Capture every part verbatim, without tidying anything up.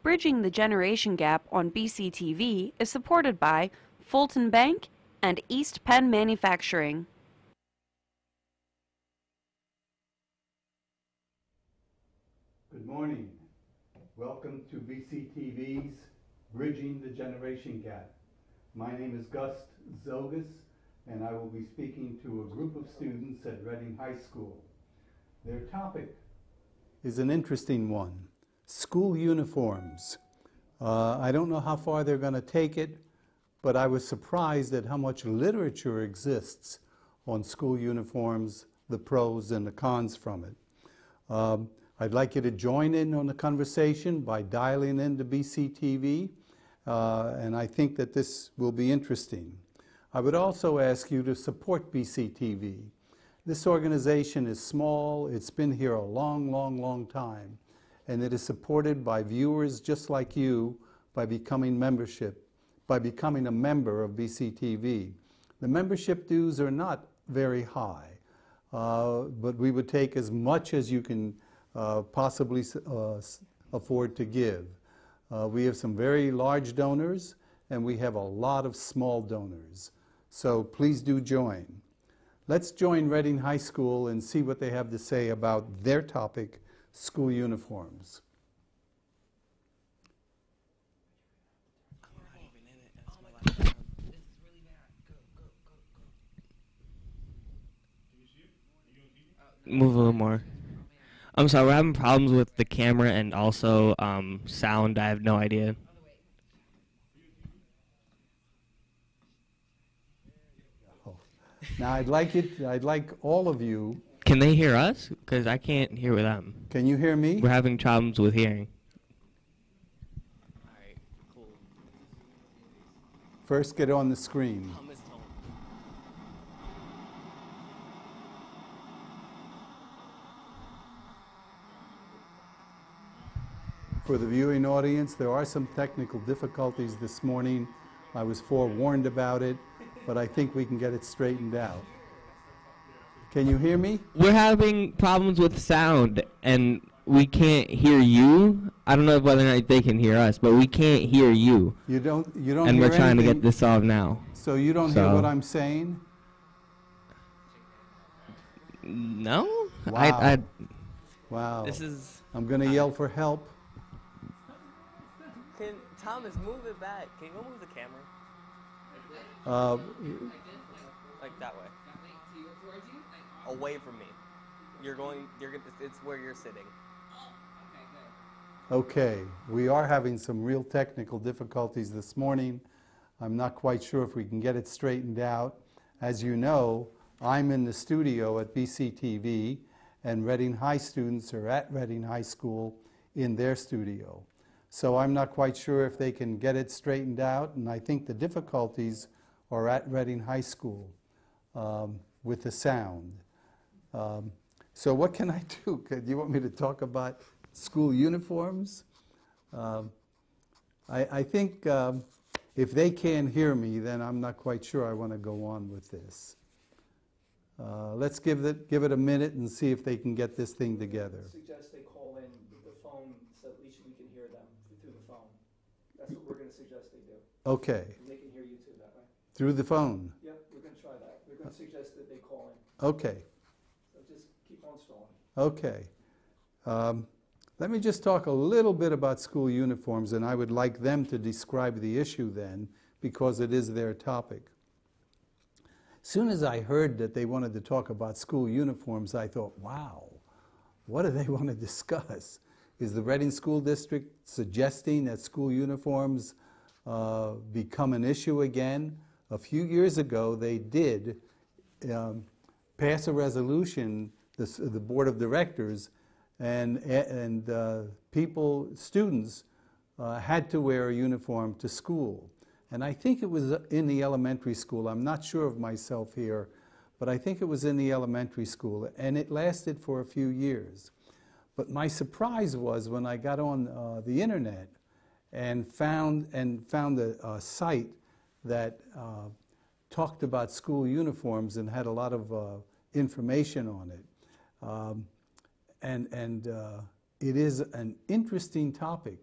Bridging the Generation Gap on B C T V is supported by Fulton Bank and East Penn Manufacturing. Good morning. Welcome to B C T V's Bridging the Generation Gap. My name is Gust Zogas, and I will be speaking to a group of students at Reading High School. Their topic is an interesting one: school uniforms. Uh, I don't know how far they're going to take it, but I was surprised at how much literature exists on school uniforms, the pros and the cons from it. Um, I'd like you to join in on the conversation by dialing into B C T V, uh, and I think that this will be interesting. I would also ask you to support B C T V. This organization is small, it's been here a long, long, long time, and it is supported by viewers just like you by becoming membership, by becoming a member of B C T V. The membership dues are not very high, uh, but we would take as much as you can uh, possibly uh, afford to give. Uh, we have some very large donors, and we have a lot of small donors. So please do join. Let's join Reading High School and see what they have to say about their topic, school uniforms. Move a little more. I'm sorry, we're having problems with the camera and also um, sound. I have no idea. Now I'd like it. I'd like all of you. Can they hear us? Because I can't hear with them. Can you hear me? We're having problems with hearing. All right, cool. First, get on the screen. For the viewing audience, there are some technical difficulties this morning. I was forewarned about it, but I think we can get it straightened out. Can you hear me? We're having problems with sound, and we can't hear you. I don't know whether or not they can hear us, but we can't hear you. You don't. You don't. And hear we're trying anything, to get this solved now. So you don't so. hear what I'm saying? No. Wow. I, I, wow. This is. I'm going to yell for help. Can Thomas move it back? Can you go move the camera? Uh, like that way. Away from me. You're going. You're. It's where you're sitting. Okay, we are having some real technical difficulties this morning. I'm not quite sure if we can get it straightened out. As you know, I'm in the studio at B C T V, and Reading High students are at Reading High School in their studio. So I'm not quite sure if they can get it straightened out, and I think the difficulties are at Reading High School um, with the sound. Um, so what can I do? Do you want me to talk about school uniforms? Um, I, I think um, if they can't hear me, then I'm not quite sure I want to go on with this. Uh, let's give it, give it a minute and see if they can get this thing together. I suggest they call in with the phone so at least we can hear them through the phone. That's what we're going to suggest they do. Okay. And they can hear you too that way. Through the phone? Yep, we're going to try that. We're going to suggest that they call in. Okay. So just keep on stalling. Okay. Um, let me just talk a little bit about school uniforms, and I would like them to describe the issue then, because it is their topic. As soon as I heard that they wanted to talk about school uniforms, I thought, wow, what do they want to discuss? Is the Reading School District suggesting that school uniforms uh, become an issue again? A few years ago, they did um, pass a resolution, this, the Board of Directors, and, and uh, people, students, uh, had to wear a uniform to school. And I think it was in the elementary school. I'm not sure of myself here, but I think it was in the elementary school, and it lasted for a few years. But my surprise was when I got on uh, the internet and found, and found a, a site that uh, talked about school uniforms and had a lot of uh, information on it. Um, and and uh, it is an interesting topic.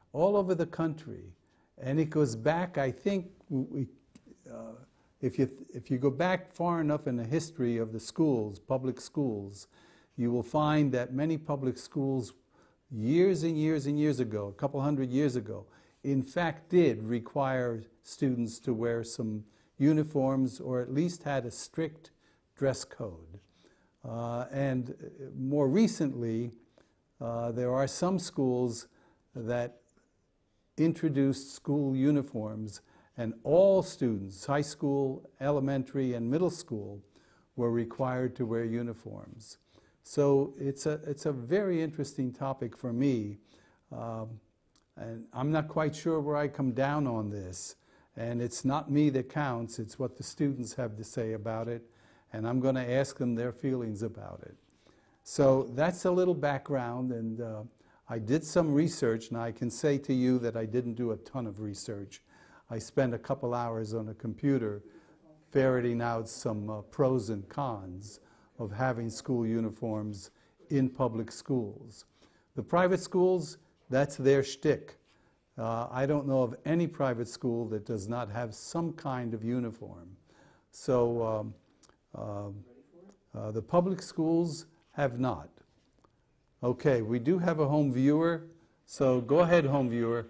all over the country. And it goes back, I think, we, uh, if, you, if you go back far enough in the history of the schools, public schools, you will find that many public schools years and years and years ago, a couple hundred years ago, in fact did require students to wear some uniforms or at least had a strict dress code. Uh, and more recently, uh, there are some schools that introduced school uniforms, and all students, high school, elementary, and middle school, were required to wear uniforms. So it's a, it's a very interesting topic for me, um, and I'm not quite sure where I come down on this. And it's not me that counts, it's what the students have to say about it, and I'm going to ask them their feelings about it. So that's a little background, and uh, I did some research, and I can say to you that I didn't do a ton of research. I spent a couple hours on a computer ferreting out some uh, pros and cons of having school uniforms in public schools. The private schools, that's their shtick. Uh, I don't know of any private school that does not have some kind of uniform. So um, uh, uh, the public schools have not. Okay, we do have a home viewer, so go ahead, home viewer.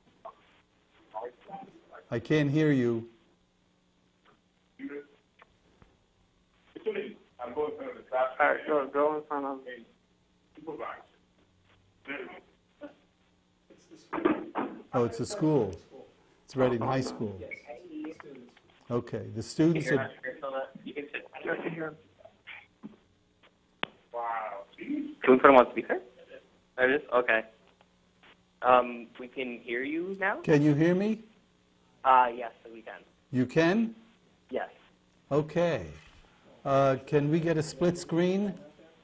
I can't hear you. Alright, sure, go in front of me. Oh, it's a school. It's Reading High School. Okay, the students are... Wow. Can we put him on speaker? There it is? Okay. Um, we can hear you now? Can you hear me? Uh, yes, we can. You can? Yes. Okay. Uh, can we get a split screen?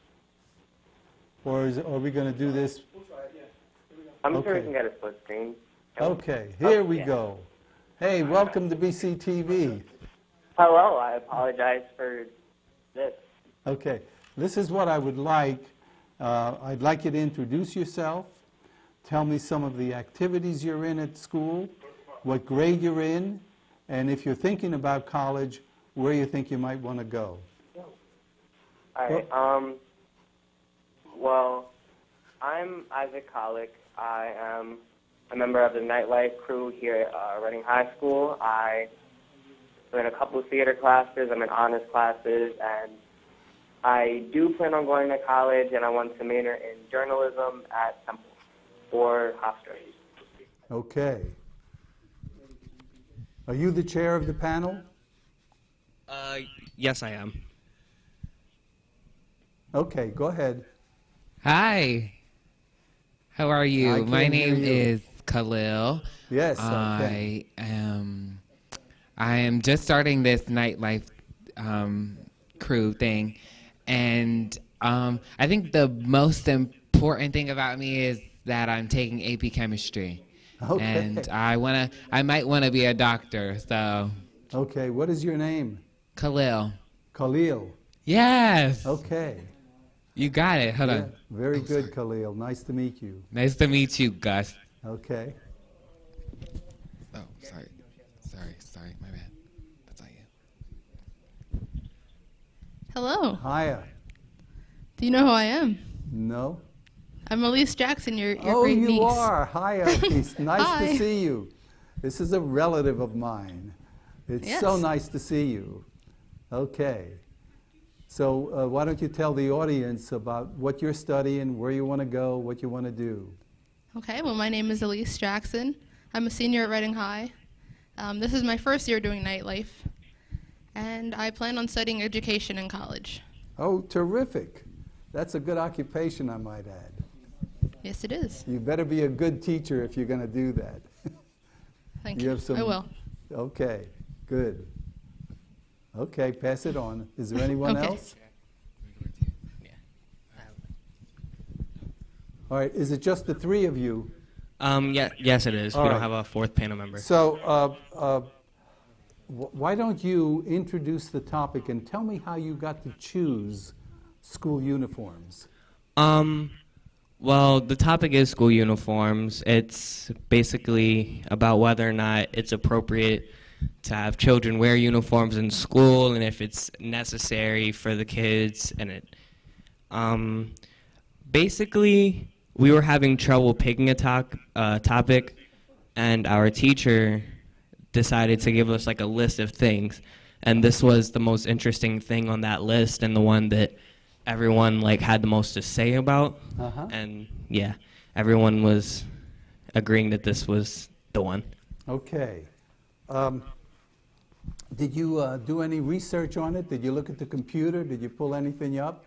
Or is, are we going to do this? I'm sure Okay. we can get a split screen. Okay, here we yeah. go. Hey, welcome to B C T V. Hello, I apologize for this. Okay, this is what I would like. Uh, I'd like you to introduce yourself, tell me some of the activities you're in at school, what grade you're in, and if you're thinking about college, where you think you might want to go. All right. Um, well, I'm Isaac Colick. I am a member of the nightlife crew here at uh, Reading High School. I am in a couple of theater classes. I'm in honors classes, and I do plan on going to college, and I want to major in journalism at Temple or Hofstra. Okay. Are you the chair of the panel? Uh, yes, I am. Okay, go ahead. Hi. How are you? I My can't hear name you. is Khalil. Yes, I okay. am I am just starting this nightlife um, crew thing, and um, I think the most important thing about me is that I'm taking A P chemistry. Okay. And I wanna I might wanna be a doctor, so Okay, what is your name? Khalil. Khalil. Yes. Okay. You got it. Hold Yeah, on. very good, Khalil. Nice to meet you. Nice to meet you, Gus. Okay. Oh, sorry. Sorry, sorry, my bad. That's not you. Hello. Hiya. Do you know who I am? No? I'm Elise Jackson, your, your Oh, great you niece. are. Hiya. It's nice Hi. to see you. This is a relative of mine. It's so Yes. nice to see you. Okay. So uh, why don't you tell the audience about what you're studying, where you want to go, what you want to do. Okay, well, my name is Elise Jackson. I'm a senior at Reading High. Um, this is my first year doing nightlife, and I plan on studying education in college. Oh, terrific. That's a good occupation, I might add. Yes, it is. You better be a good teacher if you're going to do that. Thank You you. have some- I will. Okay, good. Okay, pass it on. Is there anyone Okay. else? All right, is it just the three of you? Um, yeah, yes, it is. All we right. don't have a fourth panel member. So uh, uh, wh- why don't you introduce the topic and tell me how you got to choose school uniforms? Um, Well, the topic is school uniforms. It's basically about whether or not it's appropriate to have children wear uniforms in school and if it's necessary for the kids. And it, um, basically, we were having trouble picking a talk, uh, topic, and our teacher decided to give us like a list of things. And this was the most interesting thing on that list and the one that everyone like had the most to say about. Uh-huh. And yeah, everyone was agreeing that this was the one. Okay. Um, did you uh, do any research on it? Did you look at the computer? Did you pull anything up?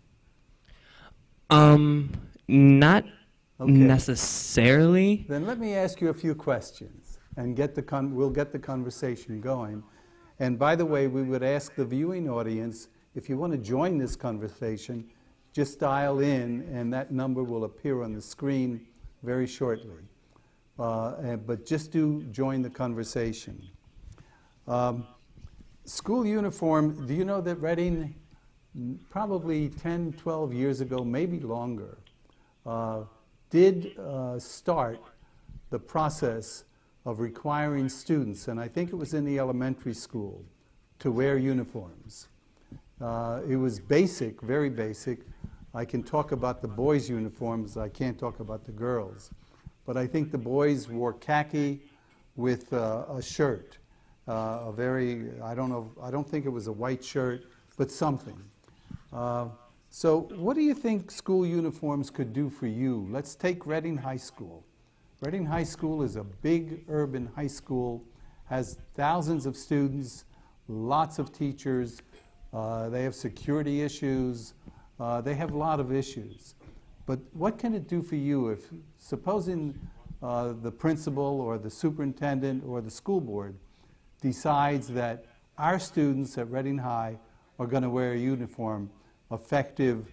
Um, not Okay. necessarily. Then let me ask you a few questions, and get the con- we'll get the conversation going. And by the way, we would ask the viewing audience, if you want to join this conversation, just dial in, and that number will appear on the screen very shortly. Uh, and, but just do join the conversation. Um, school uniform, do you know that Reading, mm, probably ten, twelve years ago, maybe longer, uh, did uh, start the process of requiring students, and I think it was in the elementary school, to wear uniforms. Uh, it was basic, very basic. I can talk about the boys' uniforms, I can't talk about the girls. But I think the boys wore khaki with uh, a shirt, uh, a very, I don't know, I don't think it was a white shirt, but something. Uh, so what do you think school uniforms could do for you? Let's take Reading High School. Reading High School is a big urban high school, has thousands of students, lots of teachers, uh, they have security issues, uh, they have a lot of issues. But what can it do for you if, supposing uh, the principal or the superintendent or the school board decides that our students at Reading High are going to wear a uniform effective,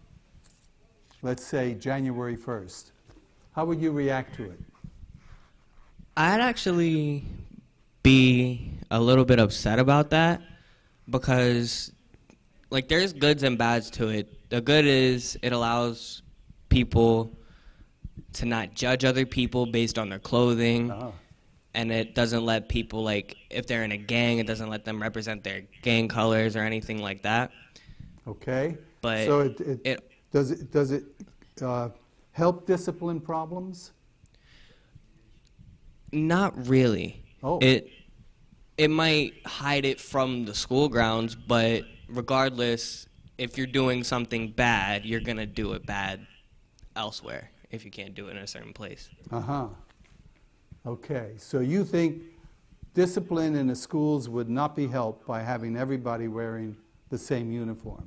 let's say, January first? How would you react to it? I'd actually be a little bit upset about that because, like, there's goods and bads to it. The good is it allows people to not judge other people based on their clothing, Uh-huh. and it doesn't let people, like, if they're in a gang, it doesn't let them represent their gang colors or anything like that. Okay. But so it, it, it does it does it uh, help discipline problems? Not really. Oh. It it might hide it from the school grounds, but regardless, if you're doing something bad, you're gonna do it bad elsewhere if you can't do it in a certain place. Uh-huh. Okay. So you think discipline in the schools would not be helped by having everybody wearing the same uniform?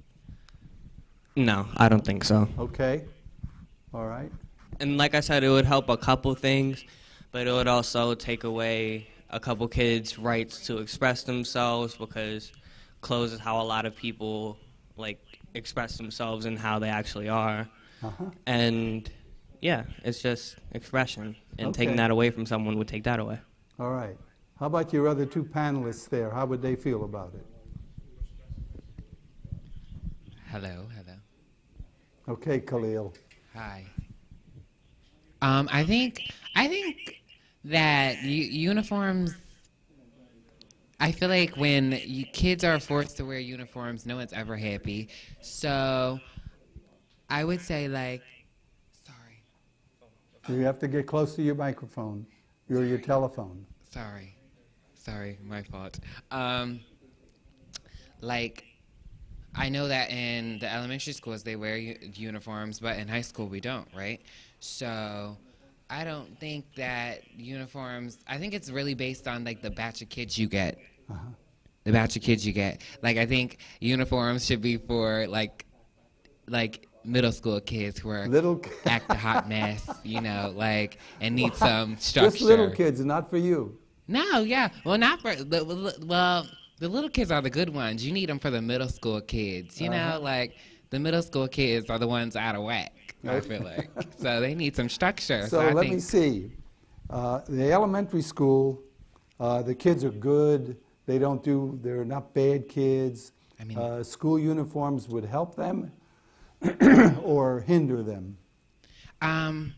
No, I don't think so. Okay. All right. And like I said, it would help a couple things, but it would also take away a couple kids' rights to express themselves because clothes is how a lot of people like express themselves and how they actually are. Uh-huh. And yeah, it's just expression. And Okay. taking that away from someone would take that away. All right. How about your other two panelists there? How would they feel about it? Hello, hello. Okay, Khalil. Hi. Um, I think I think that u- uniforms. I feel like when you, kids are forced to wear uniforms, no one's ever happy. So, I would say like, sorry, You have to get close to your microphone, or your telephone. sorry, sorry, my fault. Um, like. I know that in the elementary schools they wear u- uniforms, but in high school we don't, right? So I don't think that uniforms, I think it's really based on like the batch of kids you get. Uh-huh. The batch of kids you get. Like I think uniforms should be for like like middle school kids who are Little ki- act a hot mess, you know, like and need some structure. Just little kids, not for you. No, yeah. Well, not for the well. The little kids are the good ones. You need them for the middle school kids. You Uh-huh. know, like the middle school kids are the ones out of whack. I feel like so they need some structure. So So, I let think me see. Uh, the elementary school, uh, the kids are good. They don't do. They're not bad kids. I mean- uh, school uniforms would help them or hinder them. Um,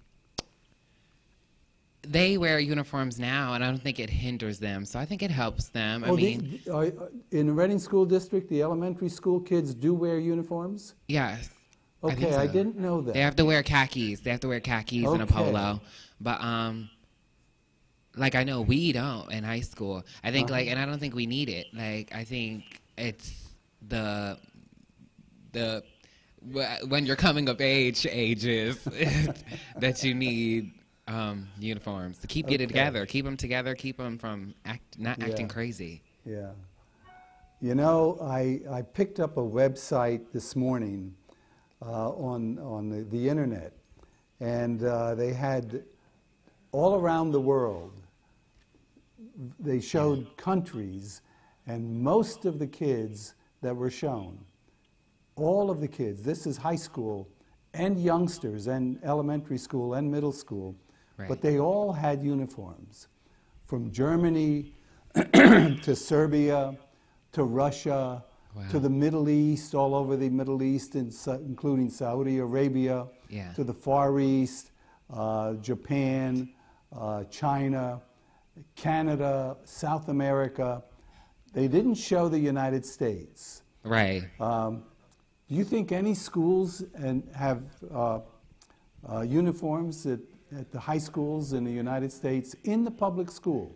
they wear uniforms now, and I don't think it hinders them. So I think it helps them. I Oh, mean, the, uh, in the Reading School District, the elementary school kids do wear uniforms? yes. I Okay, think I so. didn't know that. They have to wear khakis. They have to wear khakis and a Okay. polo. But um, like I know we don't in high school. I think Uh-huh. like, and I don't think we need it. Like I think it's the the wh- when you're coming of age ages that you need um, uniforms to keep getting Okay. together, keep them together, keep them from act not acting Yeah. crazy. Yeah. You know, I, I picked up a website this morning uh, on, on the, the internet, and uh, they had all around the world, they showed countries, and most of the kids that were shown, all of the kids, this is high school and youngsters and elementary school and middle school, Right. but they all had uniforms, from Germany to Serbia to Russia Wow. to the Middle East, all over the Middle East, and Sa- including Saudi Arabia, Yeah. to the Far East, uh, Japan, uh, China, Canada, South America. They didn't show the United States. Right. Um, do you think any schools and have uh, uh, uniforms at, at the high schools in the United States in the public school?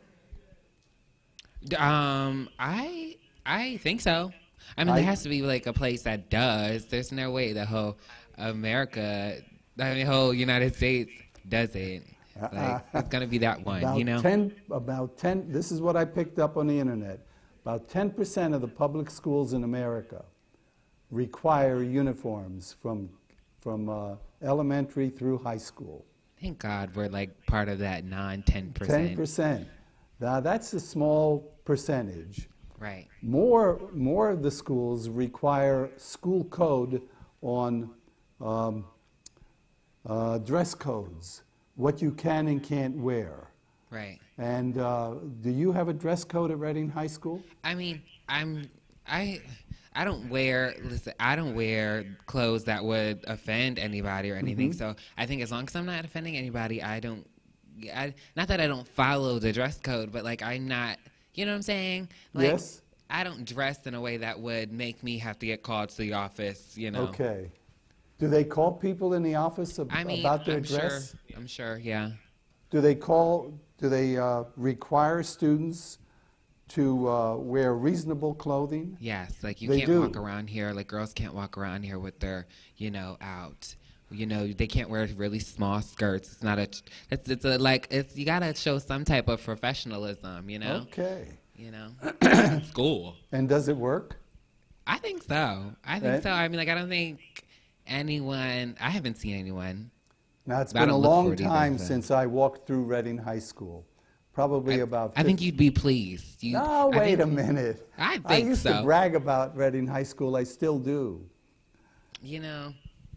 D- Um, I I think so. I mean, I- there has to be like a place that does. There's no way the whole America, I mean, whole United States does it. Like, it's gonna be that one, About you know? ten, about ten, this is what I picked up on the internet. About ten percent of the public schools in America require uniforms from, from uh, elementary through high school. Thank God we're like part of that non ten ten percent. percent. Now, that's a small percentage. Right. More, more of the schools require school code on um, uh, dress codes, what you can and can't wear. Right. And uh, do you have a dress code at Reading High School? I mean, I'm I I don't wear listen, I don't wear clothes that would offend anybody or anything. Mm-hmm. So I think as long as I'm not offending anybody, I don't I, not that I don't follow the dress code, but like I'm not, you know what I'm saying? Like, Yes. I don't dress in a way that would make me have to get called to the office, you know. Okay. Do they call people in the office ab- I mean, about their I'm dress? sure. I'm sure. Yeah. Do they call? Do they uh, require students to uh, wear reasonable clothing? Yes. Like you They can't do. walk around here. Like girls can't walk around here with their, you know, out. You know, they can't wear really small skirts. It's not a. It's it's a like it's you gotta show some type of professionalism. You know. Okay. You know. School. And does it work? I think so. I think Right. so. I mean, like I don't think anyone. I haven't seen anyone. Now, it's But I been a don't look for long it either, time so. since I walked through Reading High School. Probably I, about. I think fifty you'd be pleased. You, No, I wait think- a minute. I I think used so. to brag about Reading High School. I still do. You know,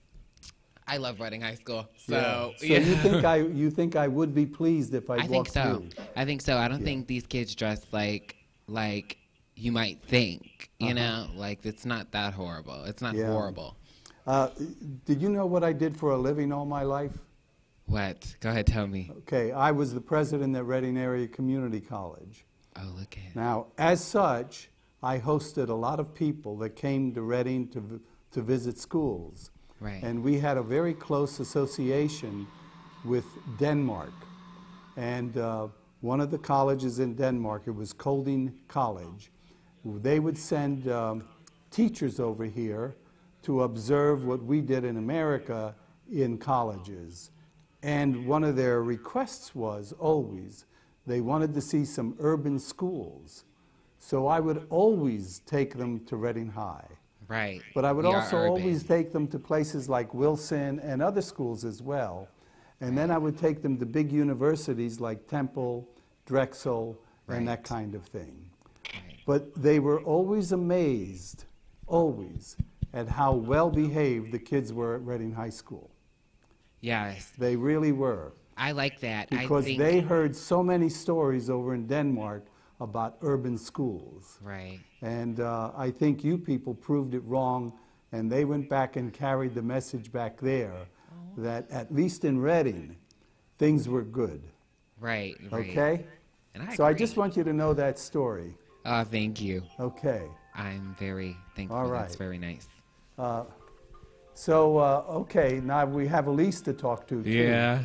I love Reading High School. Yeah. So, So yeah. you think I you think I would be pleased if I, I walked think so. through? I think so. I don't Yeah. think these kids dress like like you might think. You Uh-huh. know, like it's not that horrible. It's not Yeah. horrible. Uh, did you know what I did for a living all my life? What? Go ahead, tell me. Okay, I was the president at Reading Area Community College. Oh, look at. Now, as such, I hosted a lot of people that came to Reading to, v- to visit schools. Right. And we had a very close association with Denmark. And uh, one of the colleges in Denmark, it was Kolding College, they would send um, teachers over here to observe what we did in America in colleges. And one of their requests was always, they wanted to see some urban schools. So I would always take them to Reading High. Right. But I would We are also urban. always take them to places like Wilson and other schools as well. And then I would take them to big universities like Temple, Drexel, and that Right. kind of thing. Right. But they were always amazed, always, at how well behaved the kids were at Reading High School. Yes, They really were. I like that. I Because think, they heard so many stories over in Denmark about urban schools. Right. And uh, I think you people proved it wrong, and they went back and carried the message back there that at least in Reading, things were good. Right, right. Okay? And I So I agree. just want you to know that story. Oh, thank you. Okay. I'm very thankful. All That's right. very nice. Uh, so, uh, okay, now we have Elise to talk to, too. Yeah.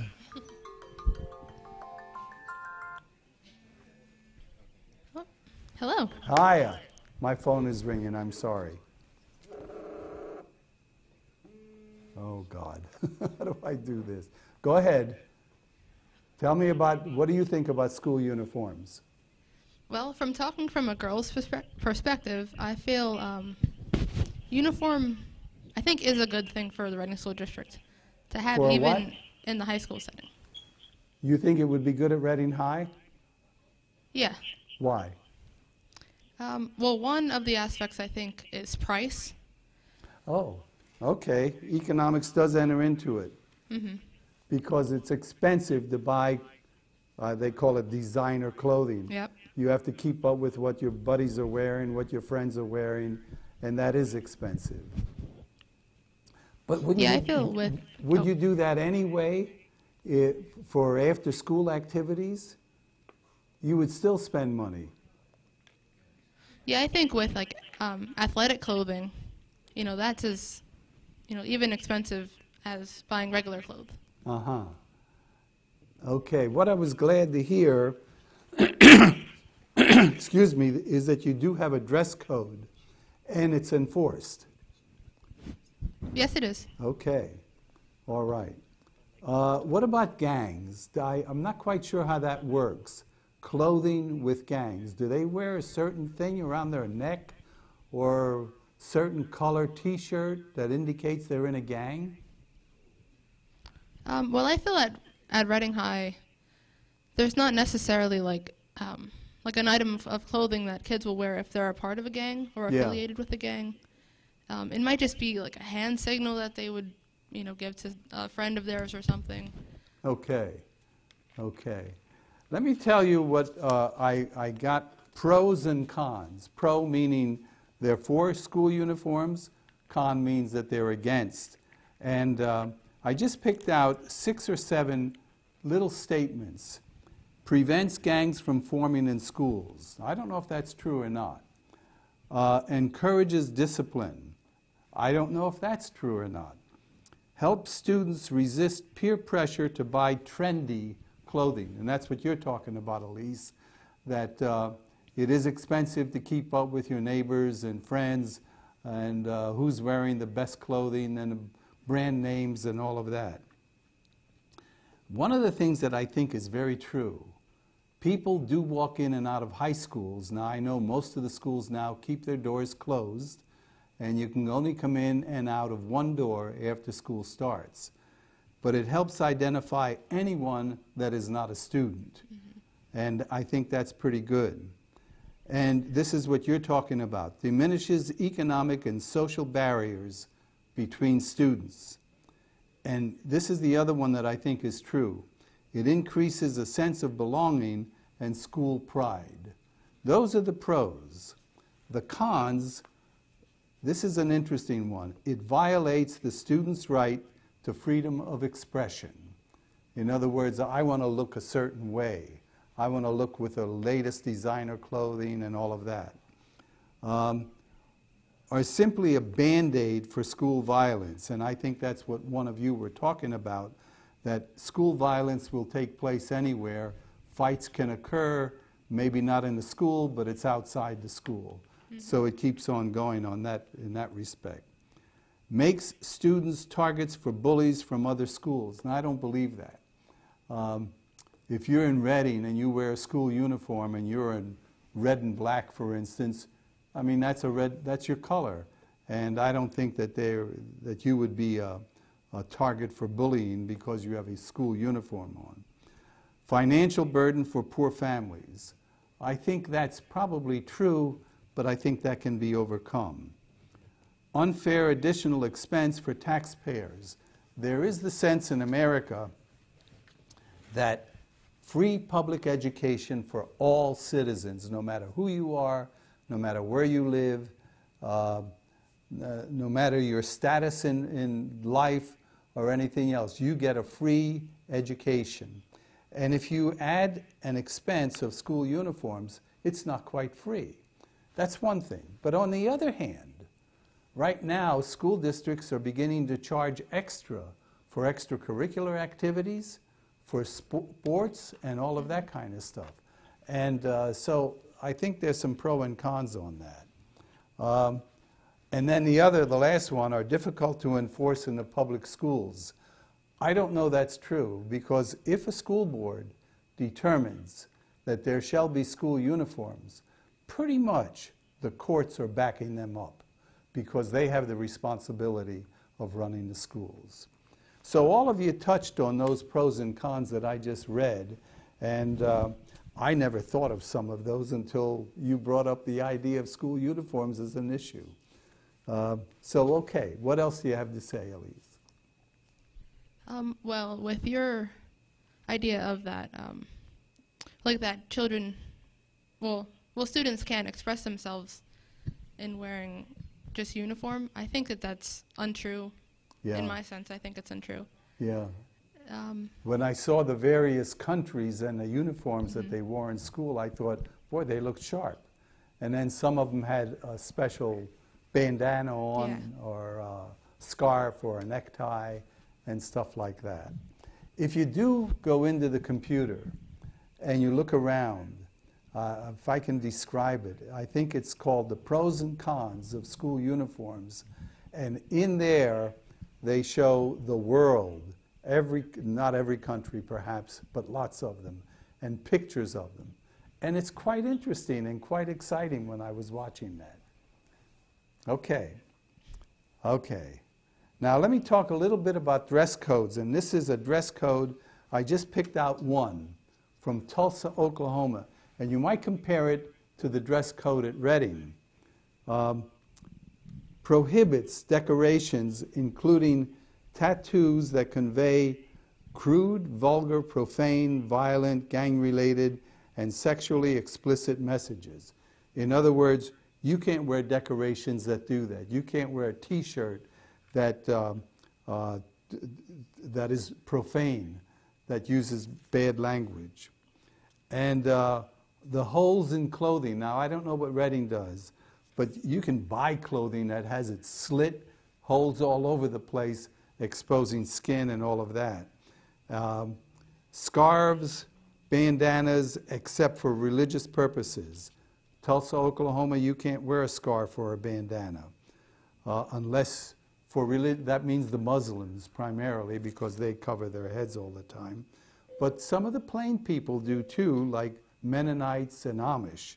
Hello. Hiya. My phone is ringing, I'm sorry. Oh, God. How do I do this? Go ahead. Tell me about, what do you think about school uniforms? Well, from talking from a girl's perspe- perspective, I feel um, uniform, I think, is a good thing for the Reading School District to have For even what? in the high school setting. You think it would be good at Reading High? Yeah. Why? Um, well, one of the aspects, I think, is price. Oh, okay. Economics does enter into it. Mm-hmm. Because it's expensive to buy, uh, they call it designer clothing. Yep. You have to keep up with what your buddies are wearing, what your friends are wearing, and that is expensive. But wouldn't Yeah, you, I feel with... Would oh. you do that anyway if, for after-school activities? You would still spend money. Yeah, I think with, like, um, athletic clothing, you know, that's as, you know, even expensive as buying regular clothes. Uh-huh. Okay, what I was glad to hear, excuse me, is that you do have a dress code and it's enforced. Yes, it is. Okay, all right. Uh, what about gangs? I, I'm not quite sure how that works. Clothing with gangs. Do they wear a certain thing around their neck or certain color T-shirt that indicates they're in a gang? Um, well, I feel at, at Reading High, there's not necessarily like um, like an item of, of clothing that kids will wear if they're a part of a gang or Yeah. affiliated with a gang. Um, it might just be like a hand signal that they would, you know, give to a friend of theirs or something. Okay, okay. Let me tell you what uh, I, I got pros and cons. Pro meaning they're for school uniforms, con means that they're against. And uh, I just picked out six or seven little statements. Prevents gangs from forming in schools. I don't know if that's true or not. Uh, encourages discipline. I don't know if that's true or not. Helps students resist peer pressure to buy trendy clothing. And that's what you're talking about, Elise, that uh, it is expensive to keep up with your neighbors and friends and uh, who's wearing the best clothing and the brand names and all of that. One of the things that I think is very true, people do walk in and out of high schools. Now, I know most of the schools now keep their doors closed, and you can only come in and out of one door after school starts. But it helps identify anyone that is not a student. Mm-hmm. And I think that's pretty good. And this is what you're talking about. Diminishes economic and social barriers between students. And this is the other one that I think is true. It increases a sense of belonging and school pride. Those are the pros. The cons, this is an interesting one. It violates the student's right to freedom of expression. In other words, I want to look a certain way. I want to look with the latest designer clothing and all of that. Um, are simply a Band-Aid for school violence. And I think that's what one of you were talking about, that school violence will take place anywhere. Fights can occur, maybe not in the school, but it's outside the school. Mm-hmm. So it keeps on going on that, in that respect. Makes students targets for bullies from other schools. And I don't believe that. Um, if you're in Reading and you wear a school uniform and you're in red and black, for instance, I mean, that's, a red, that's your color. And I don't think that, they're, that you would be a, a target for bullying because you have a school uniform on. Financial burden for poor families. I think that's probably true, but I think that can be overcome. Unfair additional expense for taxpayers. There is the sense in America that free public education for all citizens, no matter who you are, no matter where you live, uh, uh, no matter your status in, in life, or anything else. You get a free education. And if you add an expense of school uniforms, it's not quite free. That's one thing. But on the other hand, right now, school districts are beginning to charge extra for extracurricular activities, for sports, and all of that kind of stuff. And uh, so I think there's some pro and cons on that. Um, and then the other, the last one, are difficult to enforce in the public schools. I don't know that's true, because if a school board determines that there shall be school uniforms, pretty much the courts are backing them up, because they have the responsibility of running the schools. So all of you touched on those pros and cons that I just read, and uh, I never thought of some of those until you brought up the idea of school uniforms as an issue. Uh, so, okay, what else do you have to say, Elise? Um, well, with your idea of that, um, like that children, well, well, students can express themselves in wearing just uniform, I think that that's untrue. Yeah. In my sense, I think it's untrue. Yeah. Um, When I saw the various countries and the uniforms mm-hmm. that they wore in school, I thought, boy, they looked sharp. And then some of them had a special bandana on, yeah. or a scarf or a necktie and stuff like that. If you do go into the computer and you look around, uh, if I can describe it, I think it's called the pros and cons of school uniforms. And in there, they show the world, every, not every country perhaps, but lots of them, and pictures of them. And it's quite interesting and quite exciting when I was watching that. Okay, okay. Now let me talk a little bit about dress codes, and this is a dress code. I just picked out one from Tulsa, Oklahoma, and you might compare it to the dress code at Reading. Um, prohibits decorations including tattoos that convey crude, vulgar, profane, violent, gang-related, and sexually explicit messages. In other words, you can't wear decorations that do that. You can't wear a T-shirt that, uh, uh, that is profane, that uses bad language. And uh, the holes in clothing. Now, I don't know what Reading does, but you can buy clothing that has it slit, holes all over the place, exposing skin and all of that. Um, scarves, bandanas, except for religious purposes. Tulsa, Oklahoma, you can't wear a scarf or a bandana uh, unless for religion. That means the Muslims primarily, because they cover their heads all the time. But some of the plain people do too, like Mennonites and Amish.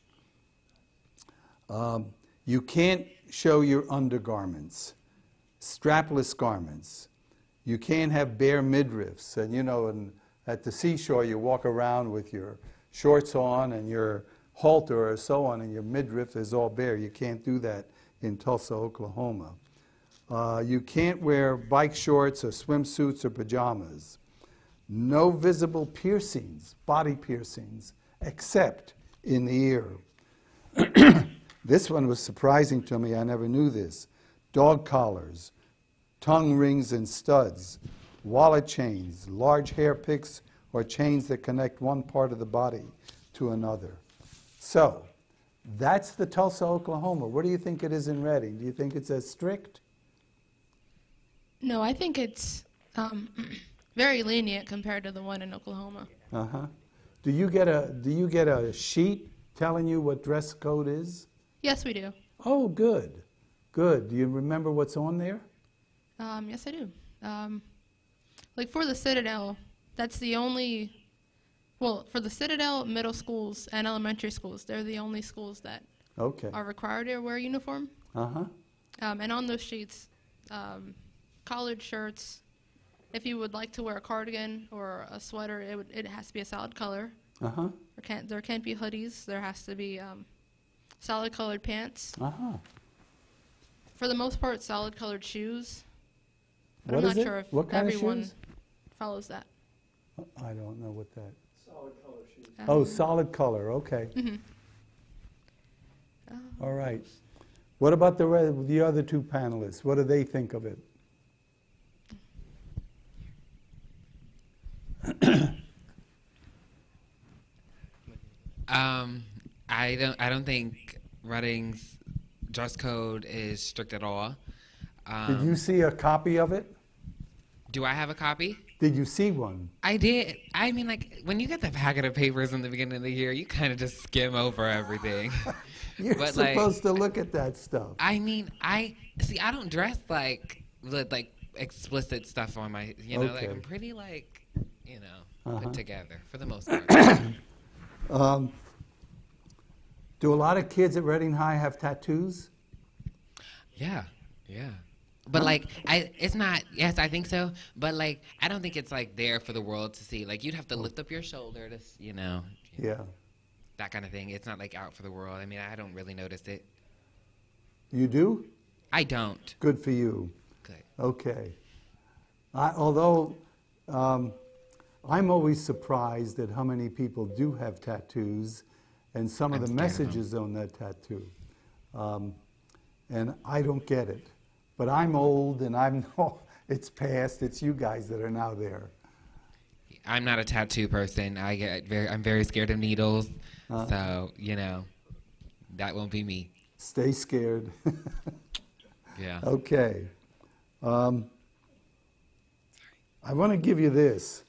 Um, you can't show your undergarments, strapless garments. You can't have bare midriffs. And you know, and at the seashore, you walk around with your shorts on and your halter or so on, and your midriff is all bare. You can't do that in Tulsa, Oklahoma. Uh, you can't wear bike shorts or swimsuits or pajamas. No visible piercings, body piercings, except in the ear. This one was surprising to me. I never knew this. Dog collars, tongue rings and studs, wallet chains, large hair picks, or chains that connect one part of the body to another. So, that's the Tulsa, Oklahoma. What do you think it is in Reading? Do you think it's as strict? No, I think it's um, very lenient compared to the one in Oklahoma. Uh-huh. Do you get a do you get a sheet telling you what dress code is? Yes, we do. Oh, good. Good. Do you remember what's on there? Um, yes, I do. Um, like for the Citadel, that's the only, well, for the Citadel middle schools and elementary schools, they're the only schools that Okay. are required to wear a uniform. Uh-huh. Um, and on those sheets, um, collared shirts, if you would like to wear a cardigan or a sweater, it, would, it has to be a solid color. Uh-huh. There can't, there can't be hoodies. There has to be um, solid colored pants. Uh-huh. For the most part, solid colored shoes. But What I'm is not it? sure if What kind of everyone shoes? follows that. I don't know what that. Solid color shoes. Um, Oh, solid color. Okay. mhm. Um, All right. What about the re- the other two panelists? What do they think of it? Um, I don't. I don't think Reading's dress code is strict at all. Um, Did you see a copy of it? Do I have a copy? Did you see one? I did. I mean, like, when you get the packet of papers in the beginning of the year, you kind of just skim over everything. You're But, like, supposed to look at that stuff. I mean, I see. I don't dress like with, like explicit stuff on my. You know, like Okay. I'm pretty like, you know, Uh-huh. put together for the most part. Um, do a lot of kids at Reading High have tattoos? Yeah, yeah. But like, I it's not. Yes, I think so. But like, I don't think it's like there for the world to see. Like, you'd have to lift up your shoulder to, s- you know, Yeah. that kind of thing. It's not like out for the world. I mean, I don't really notice it. You do? I don't. Good for you. Good. Okay. I, although um, I'm always surprised at how many people do have tattoos and some I'm of the scared of them. messages on that tattoo. Um, and I don't get it. But I'm old and I'm, it's past. It's you guys that are now there. I'm not a tattoo person. I get very. I'm very scared of needles. Uh. So you know, that won't be me. Stay scared. Yeah. Okay. Um, I want to give you this.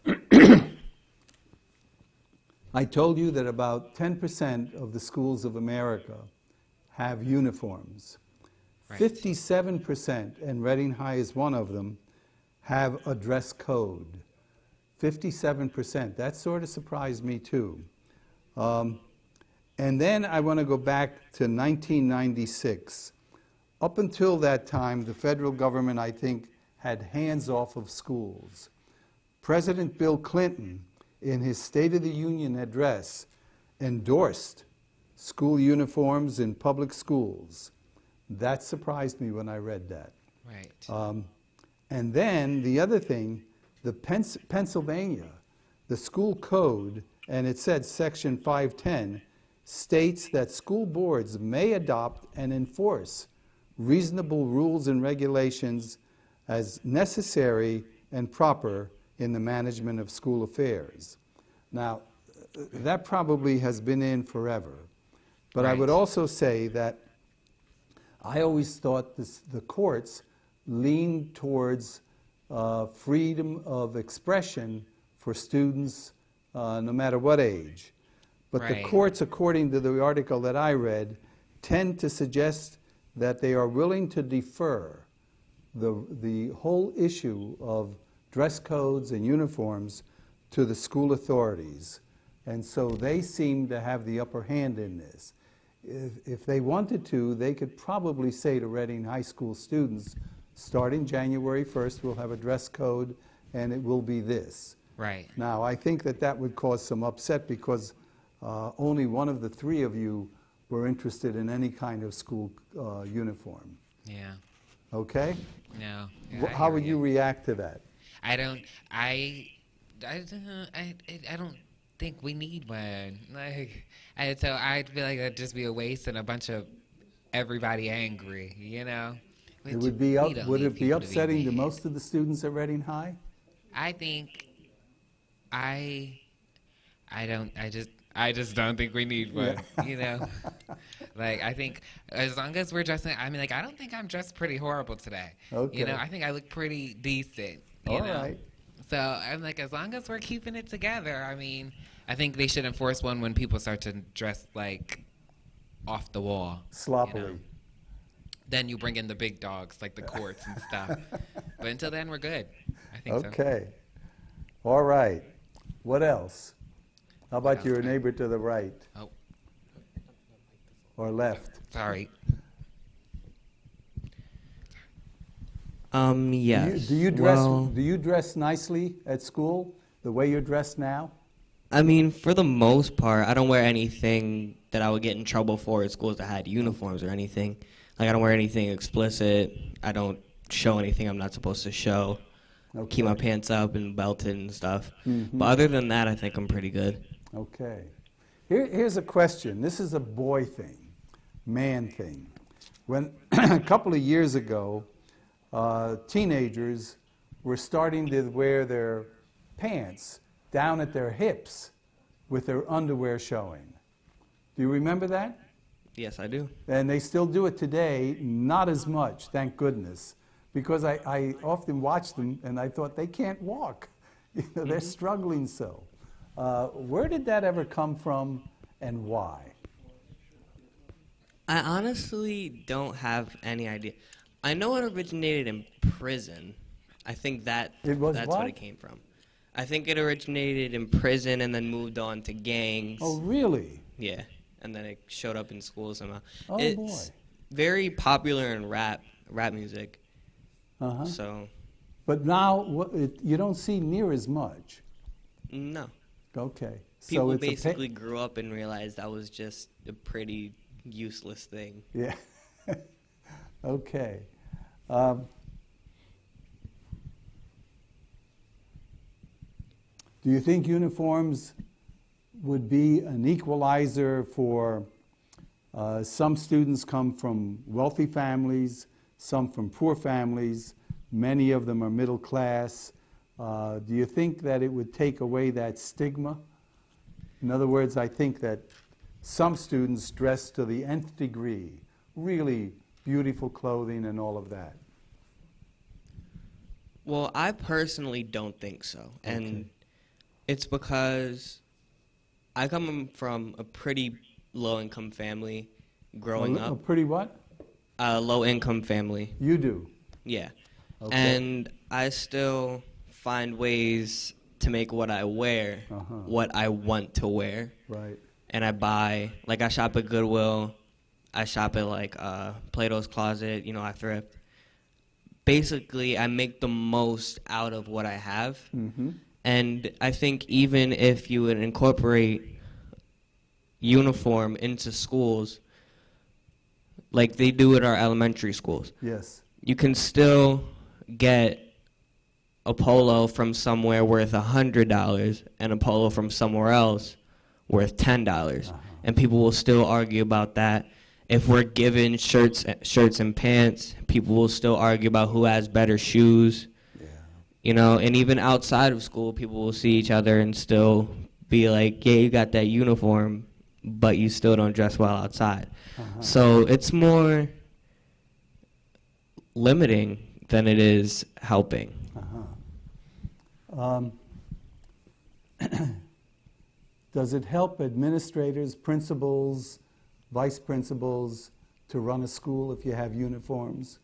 I told you that about ten percent of the schools of America have uniforms. Right. fifty-seven percent, and Reading High is one of them, have a dress code. fifty-seven percent. That sort of surprised me too. Um, and then I want to go back to nineteen ninety-six. Up until that time, the federal government, I think, had hands off of schools. President Bill Clinton, in his State of the Union address, endorsed school uniforms in public schools. That surprised me when I read that. Right. Um, and then the other thing, the Pens- Pennsylvania, the school code, and it said section five ten, states that school boards may adopt and enforce reasonable rules and regulations as necessary and proper in the management of school affairs. Now, that probably has been in forever. But I Right. would also say that I always thought this, the courts leaned towards uh, freedom of expression for students uh, no matter what age. But the Right. courts, according to the article that I read, tend to suggest that they are willing to defer the, the whole issue of dress codes and uniforms to the school authorities. And so they seem to have the upper hand in this. If, if they wanted to, they could probably say to Reading High School students, starting January first, we'll have a dress code and it will be this. Right. Now, I think that that would cause some upset because uh, only one of the three of you were interested in any kind of school uh, uniform. Yeah. Okay? No. Wh- Yeah, I How hear would you react to that? I don't. I. I don't. I. I don't think we need one. Like, and so I feel like that'd just be a waste and a bunch of everybody angry. You know. It Which would be we up, don't would need it be people to upsetting to mad. most of the students at Reading High? I think. I. I don't. I just. I just don't think we need one. Yeah. You know. Like, I think as long as we're dressing, I mean, like, I don't think I'm dressed pretty horrible today. Okay. You know, I think I look pretty decent. You All know? right. So I'm like, as long as we're keeping it together, I mean, I think they should enforce one when people start to dress like off the wall. Sloppily. You know? Then you bring in the big dogs, like the courts and stuff. But until then, we're good. I think so. Okay. All right. What else? How about else? your neighbor to the right Oh, or left? sorry. Um, Do you- yes. Do you dress, Well, do you dress nicely at school, the way you're dressed now? I mean, for the most part, I don't wear anything that I would get in trouble for at schools that had uniforms or anything. Like, I don't wear anything explicit. I don't show anything I'm not supposed to show. Keep my Okay. pants up and belted and stuff. Mhm. But other than that, I think I'm pretty good. Okay. Here, here's a question. This is a boy thing, man thing. When a couple of years ago, uh, teenagers were starting to wear their pants down at their hips with their underwear showing. Do you remember that? Yes, I do. And they still do it today, not as much, thank goodness, because I, I often watch them and I thought they can't walk. You know, they're Mm-hmm. struggling so. Uh, where did that ever come from and why? I honestly don't have any idea. I know it originated in prison. I think that It was that's what? what it came from. I think it originated in prison and then moved on to gangs. Oh, really? Yeah, and then it showed up in schools somehow. Oh, it's boy. very popular in rap, rap music. Uh-huh. So, But now wha- it, you don't see near as much. no. Okay. People so it's basically a pa- grew up and realized that was just a pretty useless thing. Yeah. Okay. Um, do you think uniforms would be an equalizer for uh, some students come from wealthy families, some from poor families, many of them are middle class. Uh, do you think that it would take away that stigma? In other words, I think that some students dress to the nth degree, really beautiful clothing and all of that. Well, I personally don't think so. And Okay. it's because I come from a pretty low-income family growing a, a up. pretty what? A low-income family, You do. yeah. Okay. And I still find ways to make what I wear Uh-huh. what I want to wear. Right. And I buy, like I shop at Goodwill, I shop at like uh, Plato's Closet, you know, I thrift. Basically, I make the most out of what I have. Mm-hmm. And I think even if you would incorporate uniform into schools, like they do at our elementary schools, Yes. you can still get a polo from somewhere worth one hundred dollars and a polo from somewhere else worth ten dollars. Uh-huh. And people will still argue about that. If we're given shirts, shirts and pants, people will still argue about who has better shoes. Yeah. You know, and even outside of school, people will see each other and still be like, yeah, you got that uniform, but you still don't dress well outside. Uh-huh. So it's more limiting than it is helping. Uh-huh. Um, does it help administrators, principals, vice principals to run a school if you have uniforms?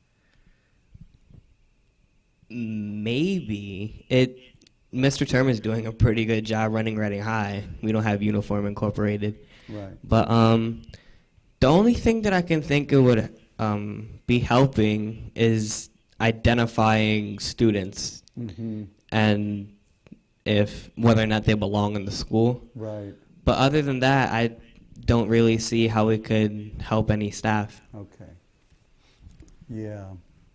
Maybe. It. Mister Term is doing a pretty good job running Reading High. We don't have uniform incorporated. Right. But um, the only thing that I can think it would um, be helping is identifying students Mm-hmm. and if whether or not they belong in the school. Right. But other than that, I don't really see how it could help any staff. Okay. Yeah.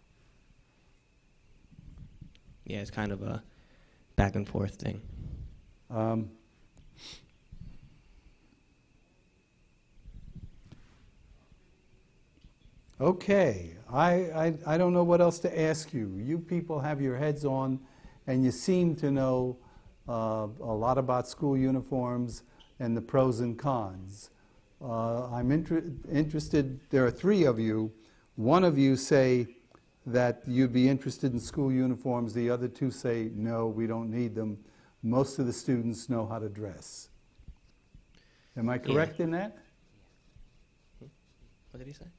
Yeah, it's kind of a back and forth thing. Um, okay, I, I, I don't know what else to ask you. You people have your heads on, and you seem to know uh, a lot about school uniforms and the pros and cons. Uh, I'm inter interested, there are three of you. One of you say that you'd be interested in school uniforms. The other two say, no, we don't need them. Most of the students know how to dress. Am I correct Yeah. in that? What did he say?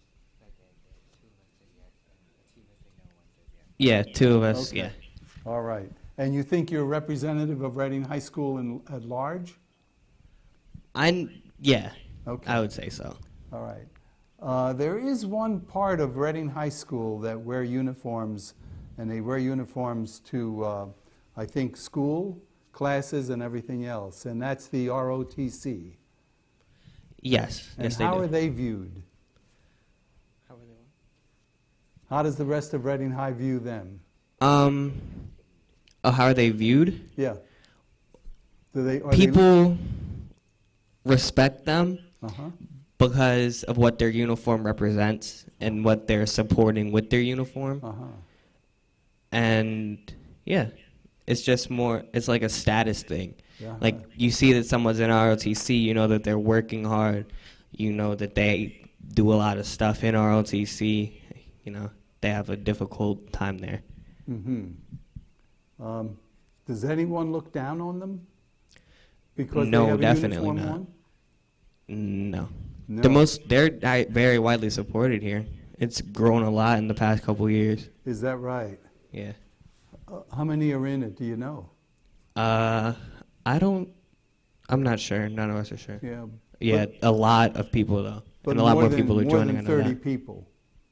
Yeah, two of us, Okay. yeah. All right. And you think you're representative of Reading High School in, at large? I, yeah, Okay. I would say so. All right. Uh, there is one part of Reading High School that wear uniforms, and they wear uniforms to, uh, I think, school, classes, and everything else, and that's the R O T C. Yes, And yes how they are do. they viewed? How are they? How does the rest of Reading High view them? Um, oh, how are they viewed? Yeah. Do they, are People respect them They, uh-huh. because of what their uniform represents and what they're supporting with their uniform. Uh-huh. And yeah, it's just more, it's like a status thing. Yeah. Like, you see that someone's in R O T C, you know that they're working hard, you know that they do a lot of stuff in R O T C, you know, they have a difficult time there. Mm-hmm. Um, does anyone look down on them? Because No, they have a definitely uniform not. on? No. No. The most, they're di- very widely supported here. It's grown a lot in the past couple years. Is that right? Yeah. Uh, how many are in it, do you know? Uh, I don't, I'm not sure. None of us are sure. Yeah. Yeah, but, a lot of people, though. but And a lot more than, people are more joining. than I know thirty that. people.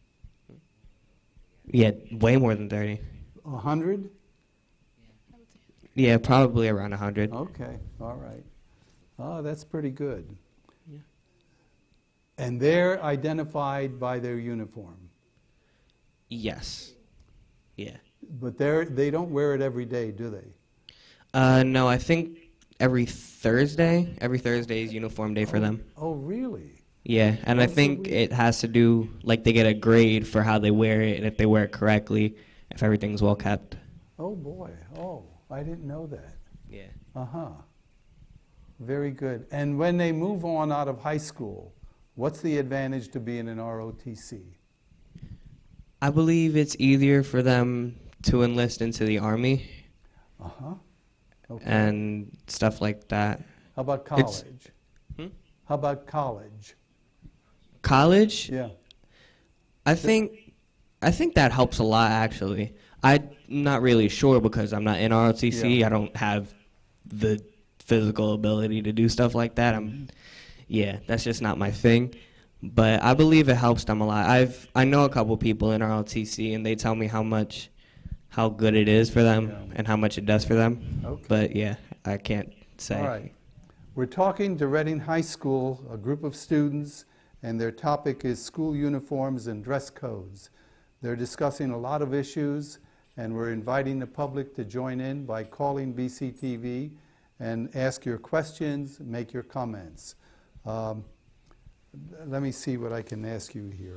Yeah, way more than thirty. A hundred? Yeah, probably around one hundred. Okay, all right. Oh, that's pretty good. Yeah. And they're identified by their uniform. Yes. Yeah. But they're, they don't wear it every day, do they? Uh, no, I think every Thursday, every Thursday is uniform day for oh, them. Oh, really? Yeah, and I That's so think weird. it has to do, like, they get a grade for how they wear it, and if they wear it correctly, if everything's well kept. Oh, boy. Oh, I didn't know that. Yeah. Uh-huh. Very good. And when they move on out of high school, what's the advantage to being an R O T C? I believe it's easier for them to enlist into the Army Uh-huh. Okay. and stuff like that. How about It's- college? Hmm? How about college? College, Yeah. I think, I think that helps a lot, actually. I'm not really sure because I'm not in R O T C. Yeah. I don't have the physical ability to do stuff like that. I'm, yeah, that's just not my thing. But I believe it helps them a lot. I've I know a couple people in R O T C, and they tell me how much, how good it is for them, Yeah. and how much it does for them. Okay. But yeah, I can't say. All right. We're talking to Reading High School, a group of students, and their topic is school uniforms and dress codes. They're discussing a lot of issues, and we're inviting the public to join in by calling B C T V and ask your questions, make your comments. Um, let me see what I can ask you here.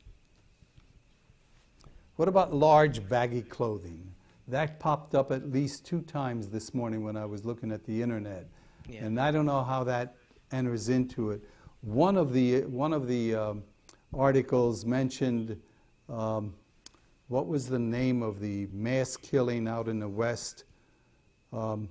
What about large baggy clothing? That popped up at least two times this morning when I was looking at the internet. Yeah. And I don't know how that enters into it. One of the, one of the um, articles mentioned, um, what was the name of the mass killing out in the West? Um,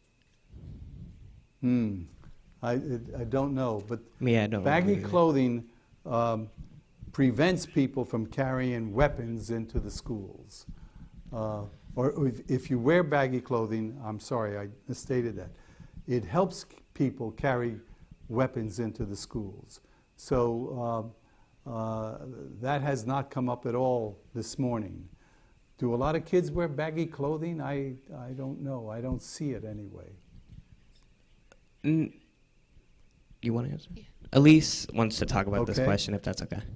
hmm, I, I don't know, but Yeah, I don't baggy remember either. clothing um, prevents people from carrying weapons into the schools. Uh, or if, if you wear baggy clothing, I'm sorry, I misstated that. It helps people carry weapons into the schools. So uh, uh, that has not come up at all this morning. Do a lot of kids wear baggy clothing? I, I don't know. I don't see it anyway. Mm, you want to answer? Yeah. Elise wants to talk about this Okay. question, if that's okay.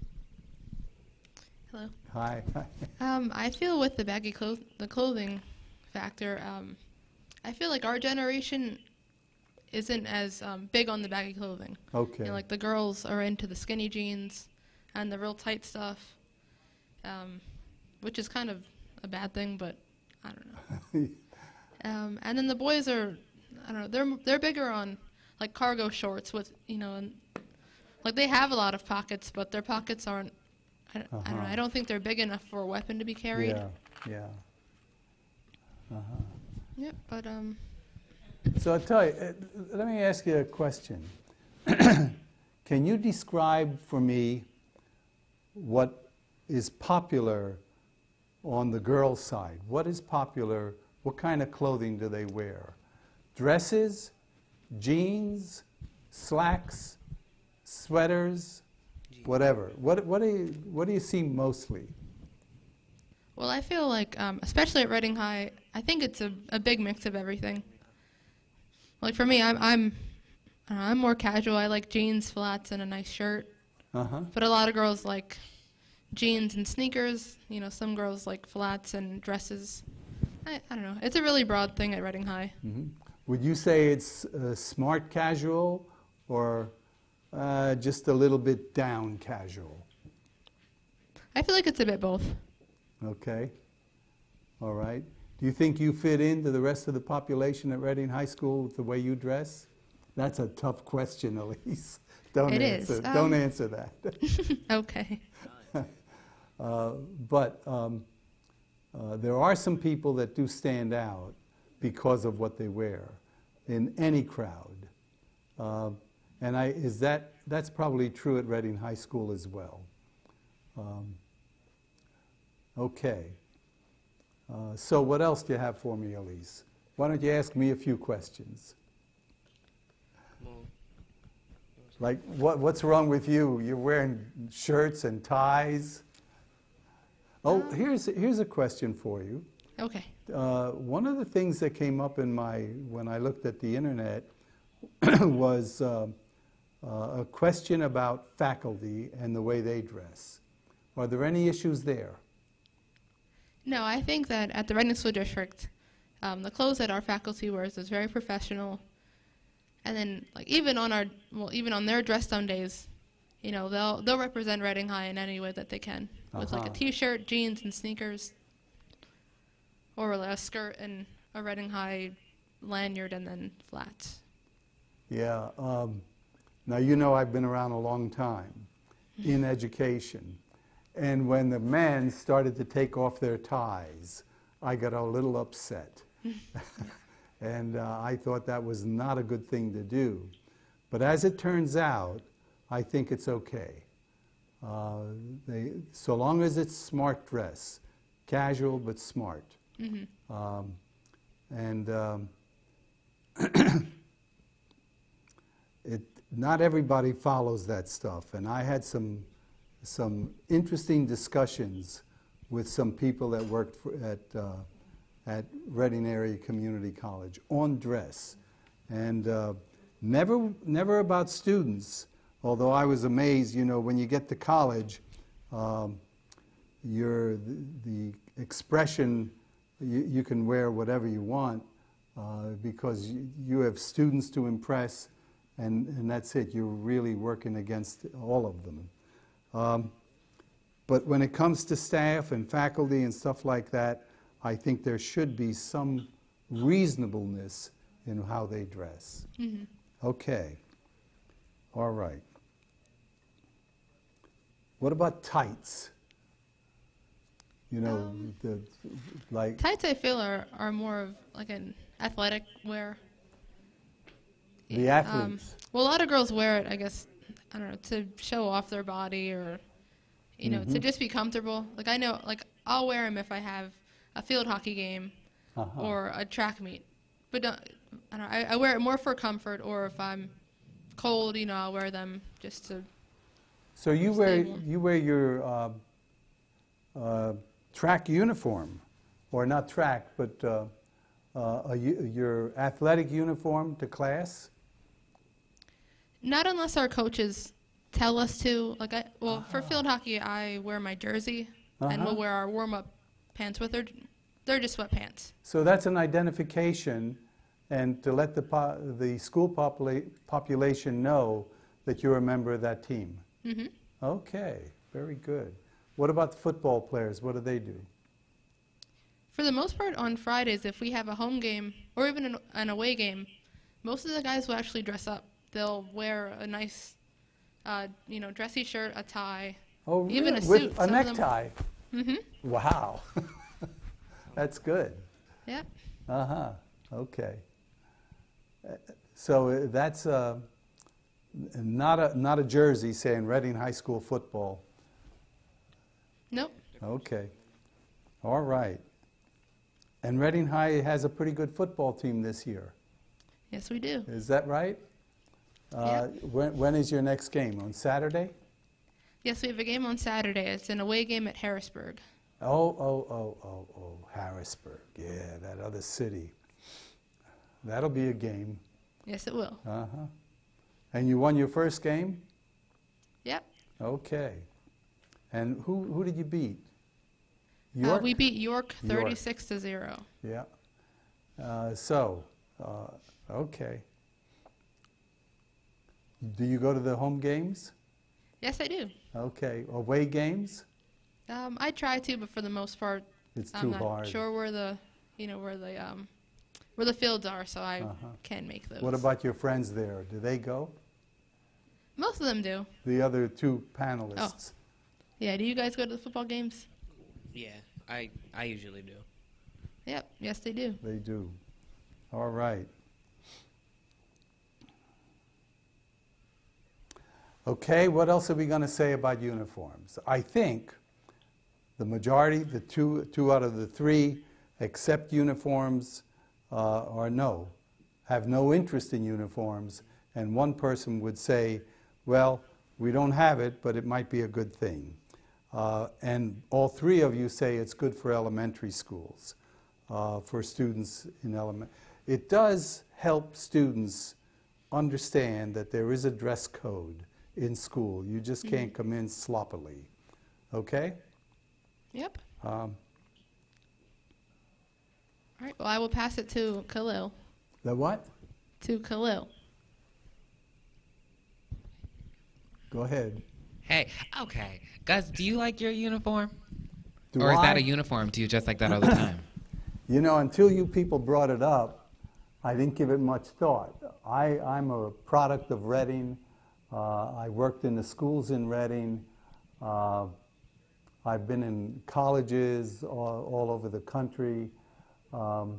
Hello. Hi. Um, I feel with the baggy cloth the clothing factor, um, I feel like our generation isn't as um, big on the baggy clothing. Okay. You know, like the girls are into the skinny jeans and the real tight stuff, um, which is kind of a bad thing, but I don't know. um, and then the boys are, I don't know, they're they're bigger on like cargo shorts with, you know, and like they have a lot of pockets, but their pockets aren't. I, don't- I don't know. Uh-huh. I don't think they're big enough for a weapon to be carried. Yeah, yeah. Uh-huh. Yep, but um, So I'll tell you, uh, let me ask you a question. Can you describe for me what is popular on the girls' side? What is popular? What kind of clothing do they wear? Dresses, jeans, slacks, sweaters, whatever. What, what, do you, what do you see mostly? well, I feel like, um, especially at Reading High, I think it's a, a big mix of everything. Like for me, I'm I'm I don't know, I'm more casual. I like jeans, flats, and a nice shirt. Uh-huh. But a lot of girls like jeans and sneakers. You know, some girls like flats and dresses. I, I don't know. It's a really broad thing at Reading High. Mm-hmm. Would you say it's uh, smart casual or uh, just a little bit down casual? I feel like it's a bit both. Okay. All right. Do you think you fit into the rest of the population at Reading High School with the way you dress? That's a tough question, Elise. Don't It answer. is, um, Don't answer that. Okay. uh, but um, uh, there are some people that do stand out because of what they wear in any crowd. Uh, and I, is that, that's probably true at Reading High School as well. Um, okay. Uh, so what else do you have for me, Elise? Why don't you ask me a few questions? Like, what, what's wrong with you? You're wearing shirts and ties. Oh, Um, here's, here's a question for you. Okay. Uh, one of the things that came up in my, when I looked at the internet was uh, uh, a question about faculty and the way they dress. Are there any issues there? No, I think that at the Reading School District, um, the clothes that our faculty wears is very professional. And then, like, even on our, well, even on their dress down days, you know, they'll they'll represent Reading High in any way that they can, with like a Uh-huh. T-shirt, jeans, and sneakers, or a skirt and a Reading High lanyard, and then flats. Yeah. Um, now, you know I've been around a long time in education. And when the men started to take off their ties, I got a little upset. And uh, I thought that was not a good thing to do. But as it turns out, I think it's okay. Uh, they, so long as it's smart dress, casual but smart. Mm-hmm. Um, and um, it, not everybody follows that stuff. And I had some, some interesting discussions with some people that worked for, at, uh, at Reading Area Community College on dress. And uh, never, never about students, although I was amazed, you know, when you get to college, um, your, the, the expression, you, you can wear whatever you want uh, because you, you have students to impress, and, and that's it. You're really working against all of them. Um, but when it comes to staff and faculty and stuff like that, I think there should be some reasonableness in how they dress. Mm-hmm. Okay. All right. What about tights? You know, Um, the, like... Tights, I feel, are, are more of like an athletic wear. The Yeah, athletes. Um, well, a lot of girls wear it, I guess, I don't know, to show off their body or, you know, to Mhm. just be comfortable. Like, I know, like, I'll wear them if I have a field hockey game Uh-huh. or a track meet. But don't, I don't know, I, I wear it more for comfort, or if I'm cold, you know, I'll wear them just to... So you stay wear, warm. you wear your uh, uh, track uniform, or not track, but uh, uh, a, u- your athletic uniform to class? Not unless our coaches tell us to. Like, I, well, for field hockey, I wear my jersey, and Uh-huh. we'll wear our warm-up pants with her. They're just sweatpants. So that's an identification, and to let the, po- the school popula- population know that you're a member of that team. Mm-hmm. Okay, very good. What about the football players? What do they do? For the most part, on Fridays, if we have a home game or even an, an away game, most of the guys will actually dress up. They'll wear a nice, uh, you know, dressy shirt, a tie, Oh, even really? a With suit. a Some of them- necktie? Mm-hmm. Wow. That's good. Yep. Uh-huh, okay. Uh, So uh, that's uh, n- not a, not a jersey saying Reading High School football. Nope. Okay, all right. And Reading High has a pretty good football team this year. Yes, we do. Is that right? Uh, when, when is your next game? On Saturday? Yes, we have a game on Saturday. It's an away game at Harrisburg. Oh, oh, oh, oh, oh, Harrisburg. Yeah, that other city. That'll be a game. Yes, it will. Uh-huh. And you won your first game? Yep. Okay. And who, who did you beat? Uh, York? we beat York York. thirty-six to zero. Yeah. Uh, so, uh, okay. Do you go to the home games? Yes, I do. Okay. Away games? Um, I try to, but for the most part, It's I'm too not hard. sure where the you know, where the um, where the fields are, so I Uh-huh. can make those. What about your friends there? Do they go? Most of them do. The other two panelists? Yeah, do you guys go to the football games? Yeah, I I usually do. Yep, yes they do. They do. All right. Okay, what else are we going to say about uniforms? I think the majority, the two, two out of the three, accept uniforms uh, or no, have no interest in uniforms, and one person would say, well, we don't have it, but it might be a good thing. Uh, and all three of you say it's good for elementary schools, uh, for students in element. It does help students understand that there is a dress code in school. You just can't come in sloppily. Okay? Yep. Um, All right, well, I will pass it to Khalil. the what? To Khalil. Go ahead. Hey, okay. Gus, do you like your uniform? Do or is that I? a uniform? Do you just like that all the time? You know, until you people brought it up, I didn't give it much thought. I, I'm a product of Reading. Uh, I worked in the schools in Reading. Uh, I've been in colleges all, all over the country. Um,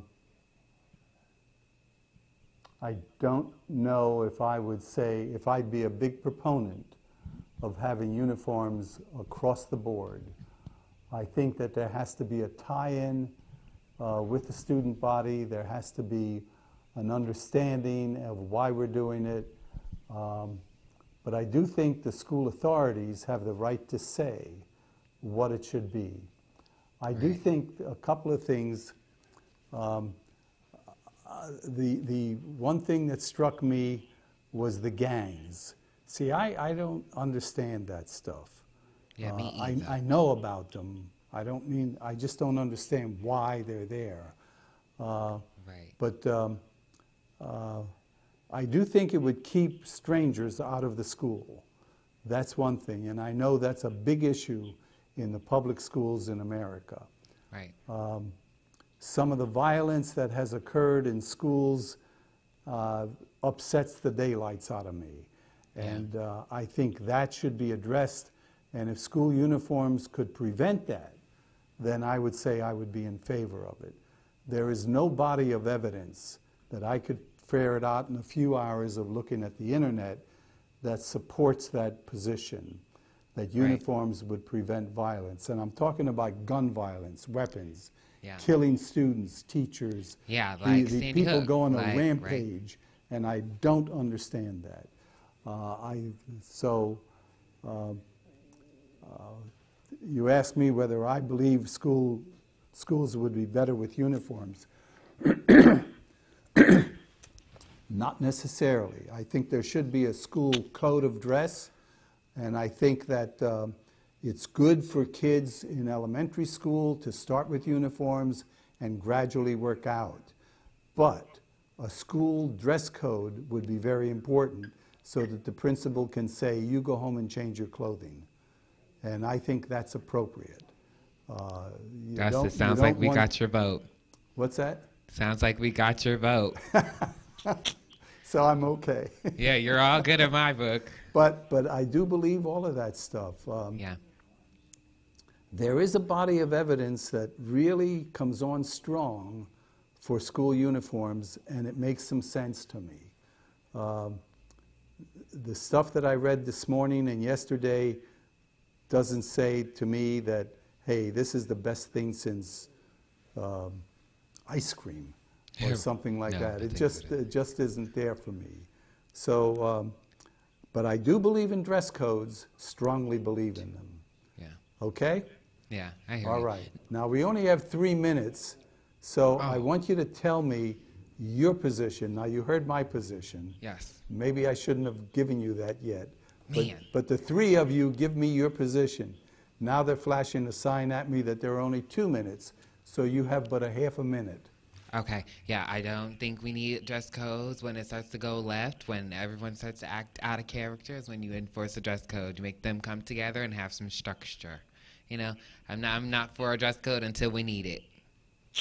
I don't know if I would say, if I'd be a big proponent of having uniforms across the board. I think that there has to be a tie-in uh, with the student body. There has to be an understanding of why we're doing it. Um, but I do think the school authorities have the right to say what it should be. I do think a couple of things. Um, uh, the, the one thing that struck me was the gangs. See, I, I don't understand that stuff. Yeah, me Uh, I, either. I know about them. I don't mean, I just don't understand why they're there. Uh, Right. But um, uh, I do think it would keep strangers out of the school. That's one thing, and I know that's a big issue in the public schools in America. Right. Um, some of the violence that has occurred in schools uh, upsets the daylights out of me. And uh, I think that should be addressed. And if school uniforms could prevent that, then I would say I would be in favor of it. There is no body of evidence that I could ferret out in a few hours of looking at the internet that supports that position, that uniforms would prevent violence. And I'm talking about gun violence, weapons, Yeah. killing students, teachers. Yeah, the- like the Sandy people Hook, go on a like, right. rampage, and I don't understand that. Uh, I so uh, uh, you asked me whether I believe school schools would be better with uniforms. Not necessarily. I think there should be a school code of dress, and I think that um, it's good for kids in elementary school to start with uniforms and gradually work out. But a school dress code would be very important so that the principal can say, you go home and change your clothing. And I think that's appropriate. Uh, you Gus, don't- it you sounds don't like we want- got your vote. What's that? Sounds like we got your vote. So I'm okay. Yeah, you're all good in my book. But, but I do believe all of that stuff. Um, Yeah. There is a body of evidence that really comes on strong for school uniforms, and it makes some sense to me. Um, the stuff that I read this morning and yesterday doesn't say to me that, hey, this is the best thing since um, ice cream or something like No, I that. It think just, it is. it just isn't there for me. So, um, but I do believe in dress codes, strongly believe in them. Yeah. Okay? Yeah, I hear All you. right. Now, we only have three minutes, so I Oh. want you to tell me your position. Now, you heard my position. Yes. Maybe I shouldn't have given you that yet. But, Man. but the three of you give me your position. Now they're flashing a sign at me that there are only two minutes, so you have but a half a minute. Okay. Yeah, I don't think we need dress codes when it starts to go left, when everyone starts to act out of character, is when you enforce a dress code. You make them come together and have some structure. You know, I'm not, I'm not for a dress code until we need it.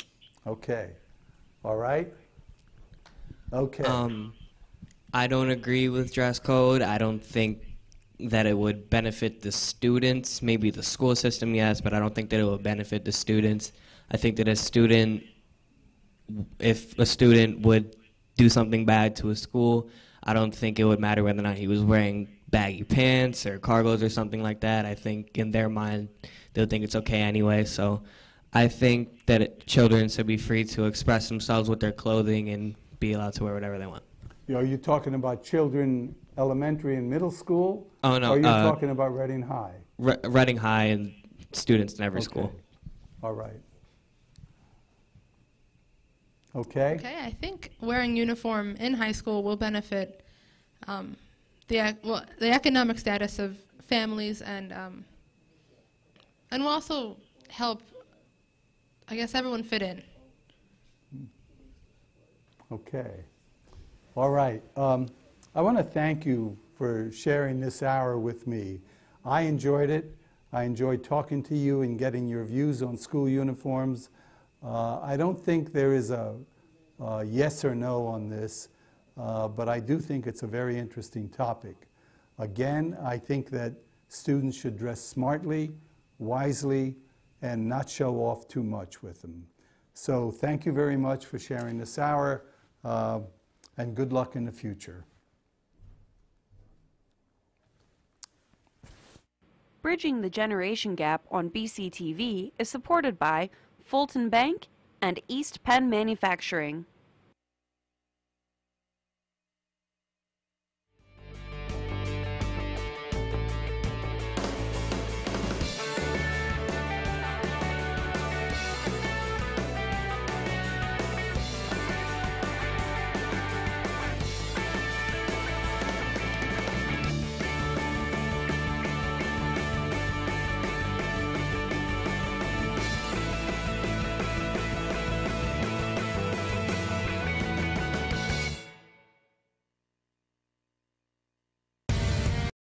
Okay. All right? Okay. Um, I don't agree with dress code. I don't think that it would benefit the students. Maybe the school system, yes, but I don't think that it would benefit the students. I think that a student, if a student would do something bad to a school, I don't think it would matter whether or not he was wearing baggy pants or cargos or something like that. I think in their mind, they'll think it's okay anyway. So I think that it, children should be free to express themselves with their clothing and be allowed to wear whatever they want. Are you talking about children elementary and middle school? Oh, no. Or are you uh, talking about Reading High? Re- Reading High and students in every Okay. school. All right. Okay? Okay, I think wearing uniform in high school will benefit um, the ec- well, the economic status of families, and um, and will also help, I guess, everyone fit in. Okay. All right. Um, I want to thank you for sharing this hour with me. I enjoyed it. I enjoyed talking to you and getting your views on school uniforms. Uh, I don't think there is a, a yes or no on this, uh, but I do think it's a very interesting topic. Again, I think that students should dress smartly, wisely, and not show off too much with them. So thank you very much for sharing this hour, uh, and good luck in the future. Bridging the Generation Gap on B C T V is supported by Fulton Bank and East Penn Manufacturing.